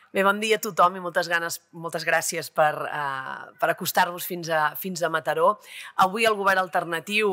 Bé, bon dia a tothom i moltes gràcies per acostar-vos fins a Mataró. Avui el govern alternatiu,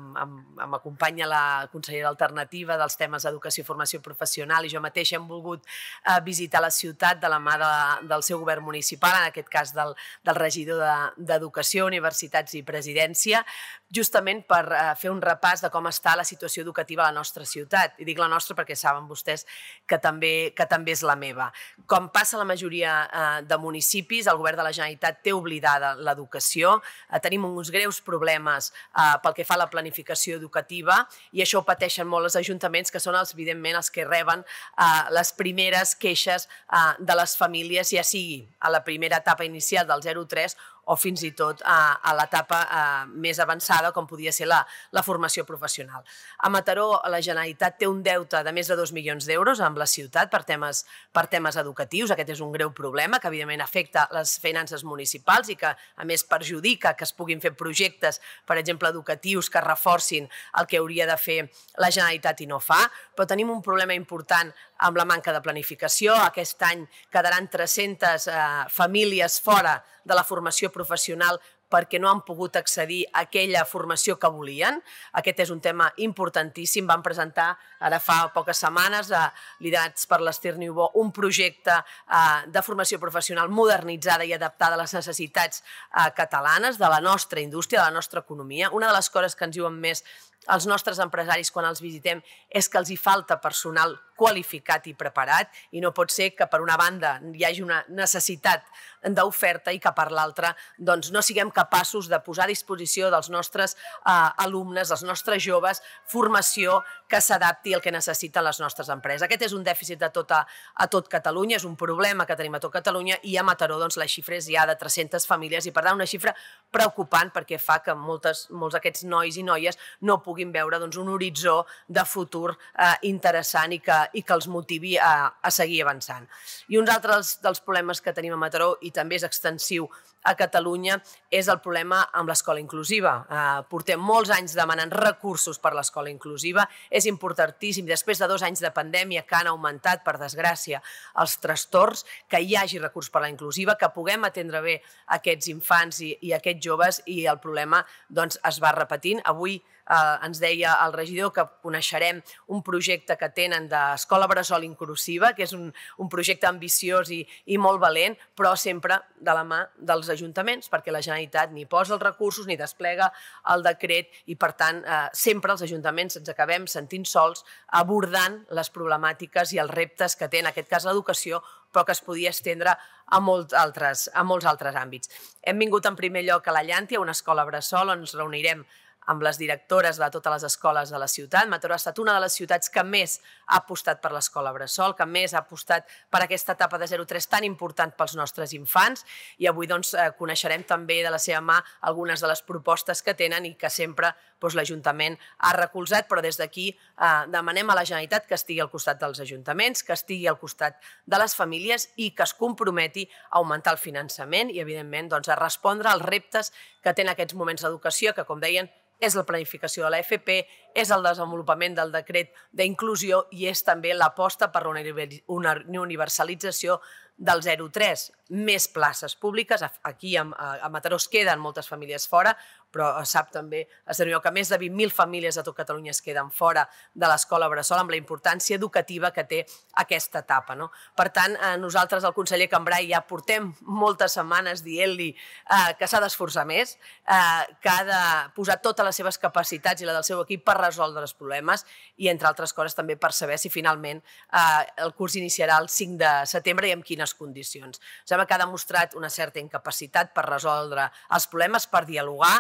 m'acompanya la consellera alternativa dels temes d'educació i formació professional i jo mateixa hem volgut visitar la ciutat de la mà del seu govern municipal, en aquest cas del regidor d'Educació, Universitats i Presidència, justament per fer un repàs de com està la situació educativa a la nostra ciutat. I dic la nostra perquè saben vostès que també és la meva. Com passa a la majoria de municipis, el govern de la Generalitat té oblidada l'educació, tenim uns greus problemes pel que fa a la planificació educativa i això ho pateixen molt els ajuntaments, que són evidentment els que reben les primeres queixes de les famílies, ja sigui a la primera etapa inicial del 0-3 o fins i tot a l'etapa més avançada, com podia ser la formació professional. A Mataró, la Generalitat té un deute de més de 2 milions d'euros amb la ciutat per temes educatius. Aquest és un greu problema que, evidentment, afecta les finances municipals i que, a més, perjudica que es puguin fer projectes, per exemple, educatius, que reforcin el que hauria de fer la Generalitat i no fa. Però tenim un problema important amb la manca de planificació. Aquest any quedaran 300 famílies fora de la formació professional perquè no han pogut accedir a aquella formació que volien. Aquest és un tema importantíssim. Vam presentar ara fa poques setmanes, liderats per l'Ester Niubó, un projecte de formació professional modernitzada i adaptada a les necessitats catalanes, de la nostra indústria, de la nostra economia. Una de les coses que ens diuen més els nostres empresaris quan els visitem és que els hi falta personal qualificat i preparat i no pot ser que per una banda hi hagi una necessitat d'oferta i que per l'altra no siguem capaços de posar a disposició dels nostres alumnes, dels nostres joves, formació que s'adapti al que necessiten les nostres empreses. Aquest és un dèficit a tot Catalunya, és un problema que tenim a tot Catalunya i a Mataró la xifra és ja de 300 famílies i per tant una xifra preocupant perquè fa que molts d'aquests nois i noies no puguin veure un horitzó de futur interessant i que els motivi a seguir avançant. I un altre dels problemes que tenim a Mataró, i també és extensiu a Catalunya, és el problema amb l'escola inclusiva. Portem molts anys demanant recursos per l'escola inclusiva, és importantíssim, després de 2 anys de pandèmia que han augmentat, per desgràcia, els trastorns, que hi hagi recurs per la inclusiva, que puguem atendre bé aquests infants i aquests joves i el problema es va repetint. Avui ens deia el regidor que coneixerem un projecte que tenen d'escola bressol inclusiva, que és un projecte ambiciós i molt valent, però sempre de la mà dels ajuntaments, perquè la Generalitat ni posa els recursos ni desplega el decret i, per tant, sempre els ajuntaments ens acabem sentint sols abordant les problemàtiques i els reptes que té, en aquest cas, l'educació, però que es podia estendre a molts altres àmbits. Hem vingut en primer lloc a la Llàntia, una escola bressol, on ens reunirem amb les directores de totes les escoles de la ciutat. Mataró ha estat una de les ciutats que més ha apostat per l'escola bressol, que més ha apostat per aquesta etapa de 0-3 tan important pels nostres infants i avui coneixerem també de la seva mà algunes de les propostes que tenen i que sempre l'Ajuntament ha recolzat, però des d'aquí demanem a la Generalitat que estigui al costat dels ajuntaments, que estigui al costat de les famílies i que es comprometi a augmentar el finançament i, evidentment, a respondre als reptes que té en aquests moments l'educació, que, com deien, és la planificació de l'AFP, és el desenvolupament del decret d'inclusió i és també l'aposta per una universalització del 0-3. Més places públiques. Aquí a Mataró es queden moltes famílies fora, però sap també que més de 20.000 famílies de tot Catalunya es queden fora de l'escola bressol amb la importància educativa que té aquesta etapa. Per tant, nosaltres, el conseller Cambray, ja portem moltes setmanes dient-li que s'ha d'esforçar més, que ha de posar totes les seves capacitats i la del seu equip per resoldre els problemes i, entre altres coses, també per saber si finalment el curs iniciarà el 5 de setembre i en quines condicions. Sembla que ha demostrat una certa incapacitat per resoldre els problemes, per dialogar,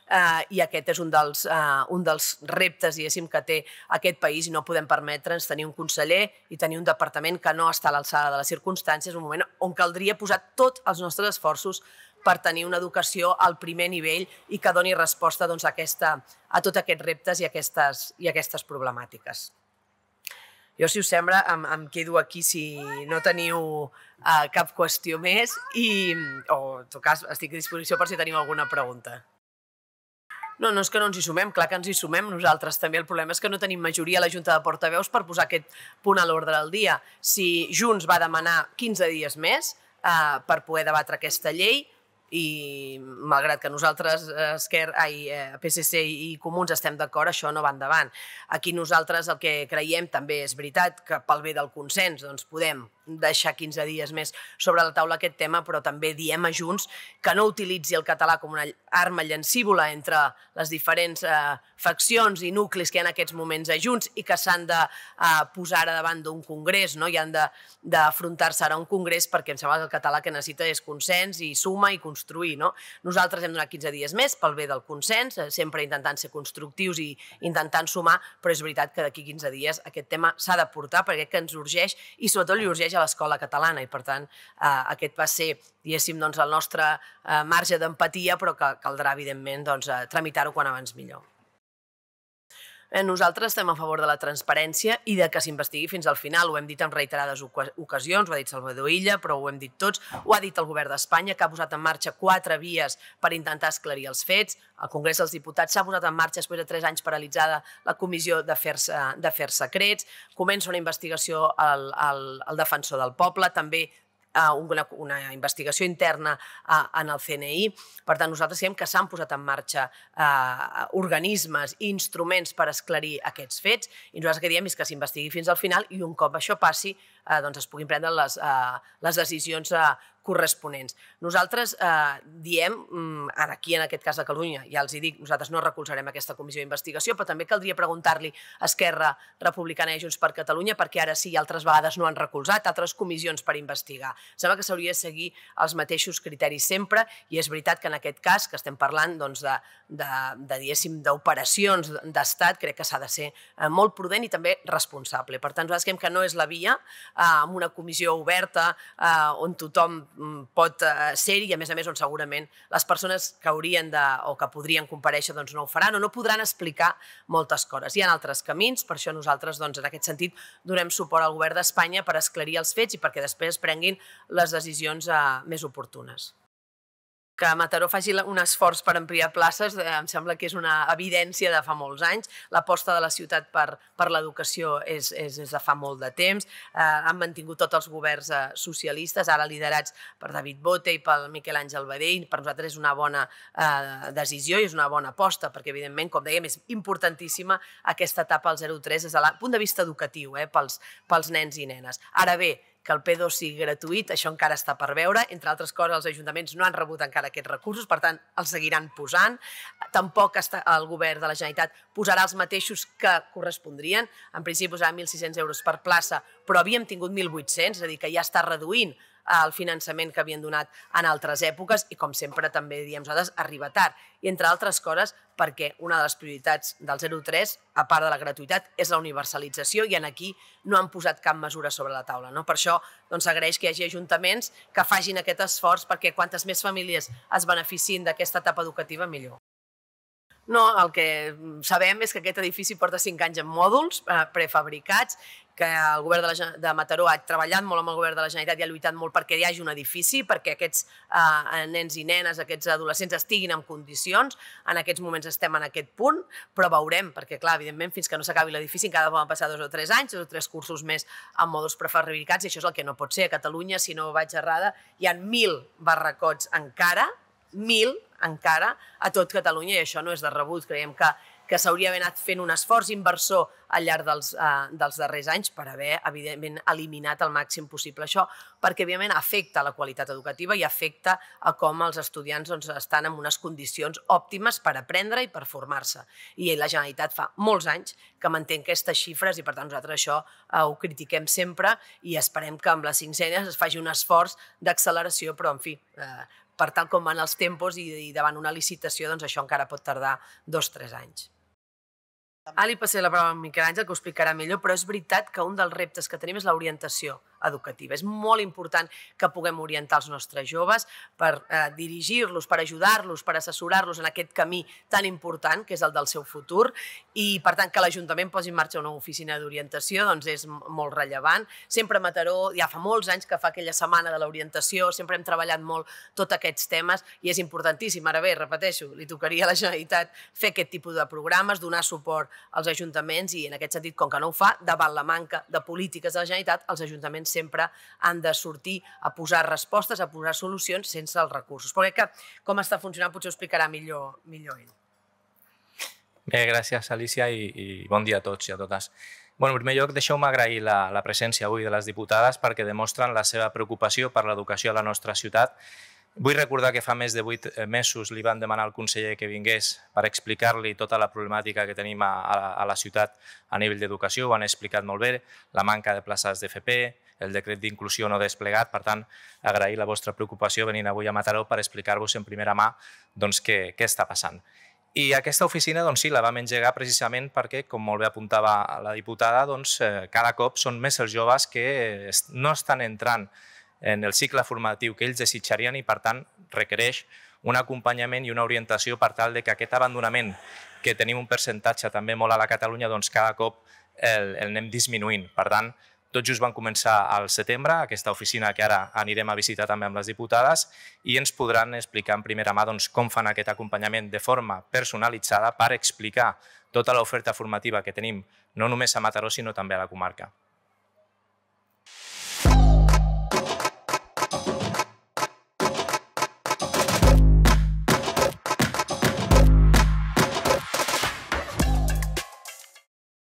i aquest és un dels reptes, diguéssim, que té aquest país i no podem permetre'ns tenir un conseller i tenir un departament que no està a l'alçada de les circumstàncies, un moment on caldria posar tots els nostres esforços per tenir una educació al primer nivell i que doni resposta a tots aquests reptes i aquestes problemàtiques. Jo, si us sembla, em quedo aquí si no teniu cap qüestió més o, en tot cas, estic a disposició per si teniu alguna pregunta. No, no és que no ens hi sumem, clar que ens hi sumem nosaltres també. El problema és que no tenim majoria a la Junta de Portaveus per posar aquest punt a l'ordre del dia. Si Junts va demanar 15 dies més per poder debatre aquesta llei, i malgrat que nosaltres, PSC i Comuns, estem d'acord, això no va endavant. Aquí nosaltres el que creiem també és veritat que pel bé del consens doncs podem deixar 15 dies més sobre la taula aquest tema, però també diem a Junts que no utilitzi el català com una arma llancívola entre les diferents faccions i nuclis que hi ha en aquests moments a Junts i que s'han de posar ara davant d'un congrés, no? I han d'afrontar-se ara a un congrés, perquè em sembla que el català que necessita és consens i suma i construir, no? Nosaltres hem donat 15 dies més pel bé del consens, sempre intentant ser constructius i intentant sumar, però és veritat que d'aquí 15 dies aquest tema s'ha de portar perquè ens urgeix i sobretot li urgeix a l'escola catalana i per tant aquest va ser, diguéssim, el nostre marge d'empatia, però que caldrà evidentment tramitar-ho quan abans millor. Nosaltres estem a favor de la transparència i de que s'investigui fins al final. Ho hem dit en reiterades ocasions, ho ha dit Salvador Illa, però ho hem dit tots, ho ha dit el govern d'Espanya, que ha posat en marxa 4 vies per intentar esclarir els fets. Al Congrés dels Diputats s'ha posat en marxa, després de 3 anys paralitzada, la Comissió d'Afers Secrets. Comença una investigació al Defensor del Poble, també una investigació interna en el CNI. Per tant, nosaltres creiem que s'han posat en marxa organismes i instruments per esclarir aquests fets i nosaltres el que diem és que s'investigui fins al final i un cop això passi es puguin prendre les decisions corresponents. Nosaltres diem, aquí en aquest cas de Catalunya, ja els hi dic, nosaltres no recolzarem aquesta comissió d'investigació, però també caldria preguntar-li a Esquerra Republicana i Junts per Catalunya perquè ara sí i altres vegades no han recolzat altres comissions per investigar. Sembla que s'hauria de seguir els mateixos criteris sempre i és veritat que en aquest cas, que estem parlant d'operacions d'estat, crec que s'ha de ser molt prudent i també responsable. Per tant, nosaltres creiem que no és la via amb una comissió oberta on tothom pot ser-hi i a més on segurament les persones que haurien o que podrien comparèixer no ho faran o no podran explicar moltes coses. Hi ha altres camins, per això nosaltres en aquest sentit donem suport al govern d'Espanya per esclarir els fets i perquè després es prenguin les decisions més oportunes. Que Mataró faci un esforç per ampliar places em sembla que és una evidència de fa molts anys. L'aposta de la ciutat per l'educació és de fa molt de temps. Han mantingut tots els governs socialistes, ara liderats per David Bote i pel Miquel Àngel Badell. Per nosaltres és una bona decisió i és una bona aposta, perquè evidentment, com dèiem, és importantíssima aquesta etapa al 0-3 des del punt de vista educatiu pels nens i nenes. Ara bé, que el P2 sigui gratuït, això encara està per veure. Entre altres coses, els ajuntaments no han rebut encara aquests recursos, per tant, els seguiran posant. Tampoc el govern de la Generalitat posarà els mateixos que correspondrien. En principi posarà 1.600 euros per plaça, però havíem tingut 1.800, és a dir, que ja està reduint el finançament que havien donat en altres èpoques i, com sempre, també diem nosaltres, arriba tard. I, entre altres coses, perquè una de les prioritats del 0-3, a part de la gratuïtat, és la universalització i aquí no han posat cap mesura sobre la taula. Per això s'agraeix que hi hagi ajuntaments que facin aquest esforç perquè quantes més famílies es beneficien d'aquesta etapa educativa, millor. No, el que sabem és que aquest edifici porta 5 anys en mòduls prefabricats, que el govern de Mataró ha treballat molt amb el govern de la Generalitat i ha lluitat molt perquè hi hagi un edifici, perquè aquests nens i nenes, aquests adolescents estiguin en condicions. En aquests moments estem en aquest punt, però veurem, perquè clar, evidentment, fins que no s'acabi l'edifici encara poden passar 2 o 3 anys, 2 o 3 cursos més amb mòduls prefabricats i això és el que no pot ser. A Catalunya, si no vaig errada, hi ha 1.000 barracots encara, 1.000 encara a tot Catalunya i això no és de rebut. Creiem que s'hauria d'haver anat fent un esforç inversor al llarg dels darrers anys per haver, evidentment, eliminat el màxim possible això, perquè, evidentment, afecta la qualitat educativa i afecta a com els estudiants estan en unes condicions òptimes per aprendre i per formar-se. I la Generalitat fa molts anys que manté aquestes xifres i, per tant, nosaltres això ho critiquem sempre i esperem que amb les 500 es faci un esforç d'acceleració, però, en fi, per tal com van els tempos i davant una licitació, doncs això encara pot tardar 2 o 3 anys. Ara li passaré la paraula a Miquel Àngel, que ho explicarà millor, però és veritat que un dels reptes que tenim és l'orientació educativa. És molt important que puguem orientar els nostres joves per dirigir-los, per ajudar-los, per assessorar-los en aquest camí tan important que és el del seu futur i, per tant, que l'Ajuntament posi en marxa una oficina d'orientació doncs és molt rellevant. Sempre a Mataró, ja fa molts anys que fa aquella setmana de l'orientació, sempre hem treballat molt tots aquests temes i és importantíssim. Ara bé, repeteixo, li tocaria a la Generalitat fer aquest tipus de programes, donar suport als ajuntaments i, en aquest sentit, com que no ho fa, davant la manca de polítiques de la Generalitat, els ajuntaments sempre han de sortir a posar respostes, a posar solucions sense els recursos. Però crec que com està funcionant potser ho explicarà millor ell. Bé, gràcies, Alicia, i bon dia a tots i a totes. En primer lloc, deixeu-me agrair la presència avui de les diputades perquè demostren la seva preocupació per l'educació a la nostra ciutat. Vull recordar que fa més de 8 mesos li van demanar al conseller que vingués per explicar-li tota la problemàtica que tenim a la ciutat a nivell d'educació. Ho han explicat molt bé, la manca de places d'FP, el decret d'inclusió no desplegat. Per tant, agrair la vostra preocupació venint avui a Mataró per explicar-vos en primera mà què està passant. I aquesta oficina, sí, la vam engegar precisament perquè, com molt bé apuntava la diputada, cada cop són més els joves que no estan entrant en el cicle formatiu que ells desitjarien i, per tant, requereix un acompanyament i una orientació per tal que aquest abandonament, que tenim un percentatge també molt a la Catalunya, cada cop el anem disminuint. Per tant, tot just van començar al setembre, aquesta oficina que ara anirem a visitar també amb les diputades i ens podran explicar en primera mà com fan aquest acompanyament de forma personalitzada per explicar tota l'oferta formativa que tenim no només a Mataró sinó també a la comarca.